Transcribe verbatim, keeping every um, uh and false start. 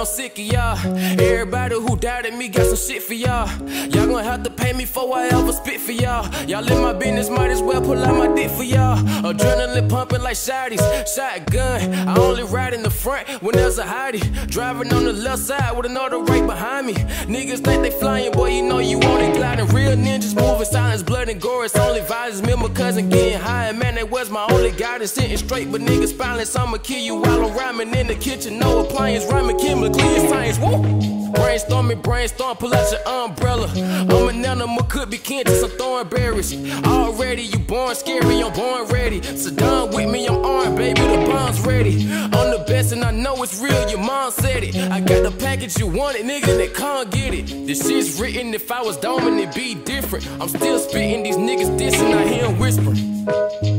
I'm sick of y'all. Everybody who doubted me got some shit for y'all. Y'all gonna have to pay me for I ever spit for y'all. Y'all in my business, might as well pull out my dick for y'all. Adrenaline pumping like shotties, shotgun. I only ride in the front when there's a hottie. Driving on the left side with another right behind me. Niggas think they flying, boy, you know you want it gliding. Real ninjas moving, silence, blood and gore. It's only violence. Me and my cousin getting high, and man, that was my only guidance. Sitting straight, but niggas violence. I'ma kill you while I'm rhyming in the kitchen. No appliance, rhyming chemically in science. Woo! Brainstorming, brainstorm, pull out your umbrella. I'm an animal, could be kin to some thornberries. Already you born scary, I'm born ready. So done with me, I'm armed, baby, the bomb's ready. I'm the best and I know it's real, your mom said it. I got the package you wanted, nigga, that can't get it. This shit's written, if I was doming, it'd be different. I'm still spitting, these niggas dissing, I hear 'em whispering.